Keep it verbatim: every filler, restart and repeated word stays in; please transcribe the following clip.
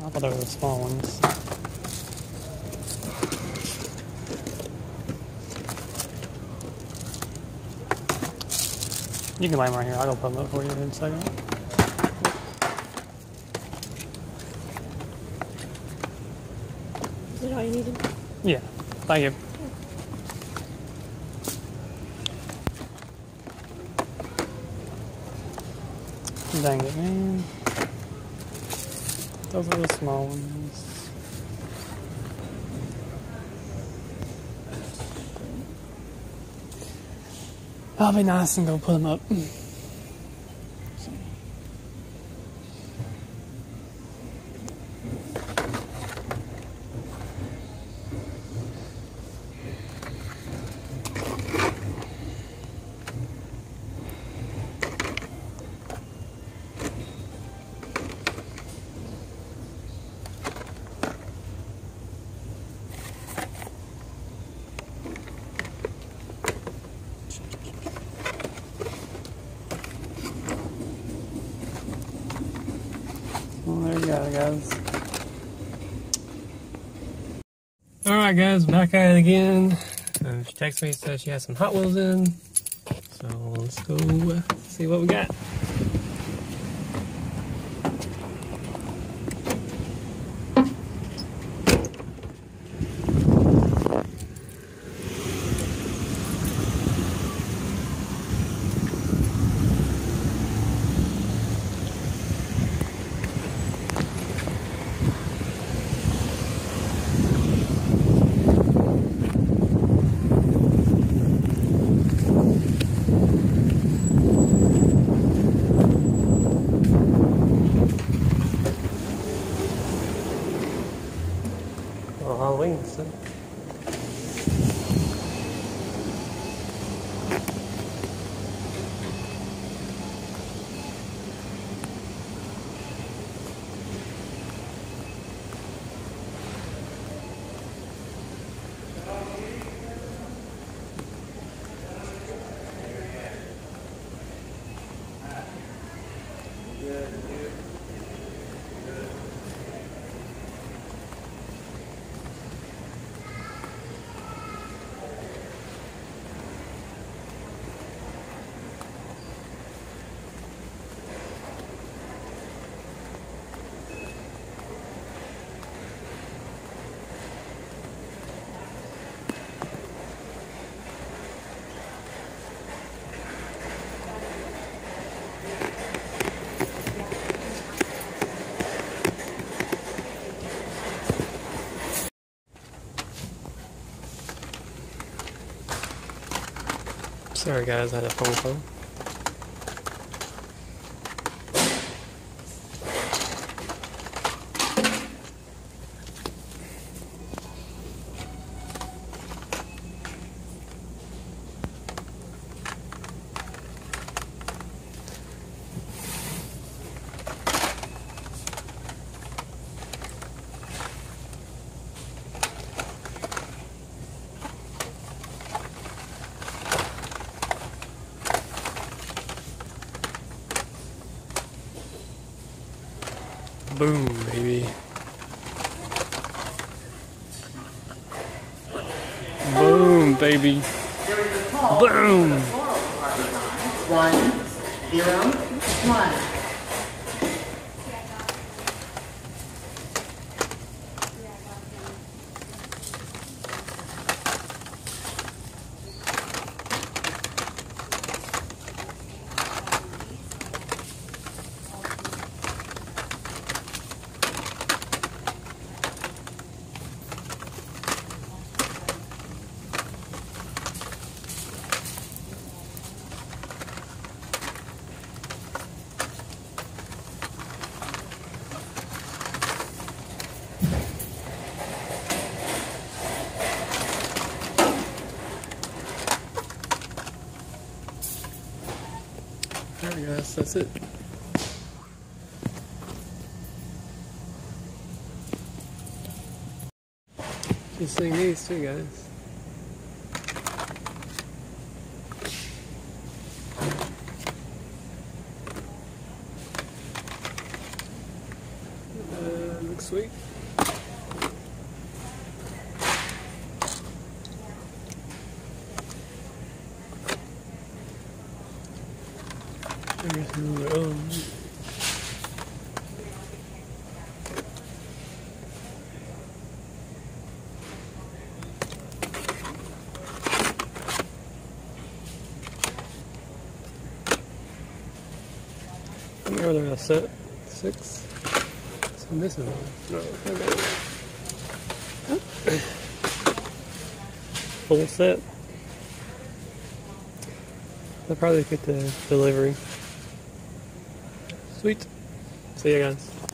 I thought they were the small ones. You can lay them right here. I'll go put them up for you in a second. Is that all you needed? Yeah. Thank you. Dang it, man. Those are the small ones. I'll be nice and go put them up. Well, there you go, guys. Alright, guys, back at it again. Um, she texted me, said she has some Hot Wheels in. So let's go uh, see what we got. Well, Halloween, so. Sorry guys, I had a phone call. Boom, baby. Boom, baby. Boom. One, zero, one. Alright guys, that's it. Just seeing these too, guys. Uh, looks Sweet. Oh. How many are there a set? Six? So I'm missing one. No, okay. Full set. I'll probably get the delivery. Sweet. See ya, guys.